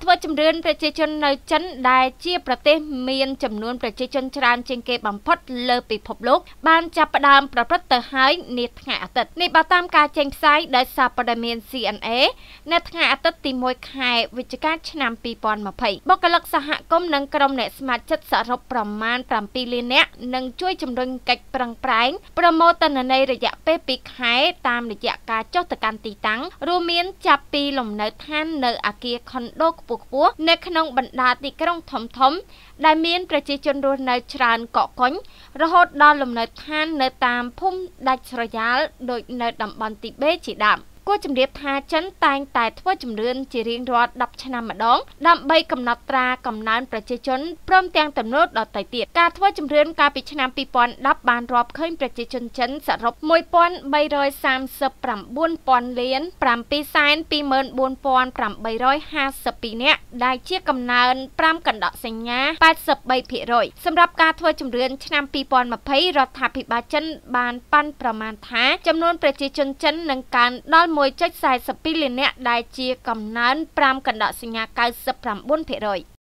ធ្វើជំរឿនប្រជាជននៅចិនដែលជាប្រទេសមានចំនួនប្រជាជនច្រើនជាងគេបំផុតលើពិភពលោកបានចាប់ផ្ដើមប្រព្រឹត្តទៅហើយនាថ្ងៃអាទិត្យនេះបើតាមការចេញផ្សាយដោយសារព័ត៌មាន CNA នៅថ្ងៃអាទិត្យទី 1 ខែវិច្ឆិកាឆ្នាំ 2020 បុគ្គលិកសហគមន៍និងក្រុមអ្នកស្ម័គ្រចិត្តសរុបប្រមាណ 7 លាននាក់នឹងជួយជំរុញកិច្ចប្រឹងប្រែងប្រមូលទិន្នន័យរយៈពេល 2 ខែតាមរយៈការចុះទៅកាន់ទីតាំងរួមមានចាប់ពីលំនៅឋាននៅអគារខុនដូខ្ពស់ៗនៅក្នុងបណ្ដាទីក្រុងធំៗដែលមានប្រជាជនរស់នៅច្រើនកកកុញរហូតដល់លំនៅឋាននៅតាមភូមិដាច់ស្រយាលដូចនៅតំបន់ទីបេជាដើមគួរជំរាបថាចិនតែងតែធ្វើជំរឿនជារៀងរាល់10ឆ្នាំម្ដងដើម្បីកំណត់ត្រាកំណើនប្រជាជនព្រមទាំងទំនួលដទៃទៀតការធ្វើជំរឿនកាលពីឆ្នាំ 2010 បានរាប់ឃើញប្រជាជនចិនសរុប 1,339,000 លាន 724,852 នាក់ដែលជាកំណើន5កណ្ដកសញ្ញា 83% សម្រាប់ការធ្វើជំរឿនឆ្នាំ 2020 រដ្ឋាភិបាលចិនបានប៉ាន់ប្រមាណថាចំនួនប្រជាជនចិននឹងកើនដល់ 1.42 លាននាក់ដែលជាកំណើន5កណ្ដកសញ្ញា 99%